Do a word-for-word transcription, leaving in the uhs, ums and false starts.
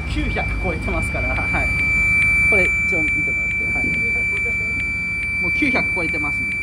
きゅうひゃく超えてますから、はい、これ一応見てもらって、はい、もうきゅうひゃく超えてますんで。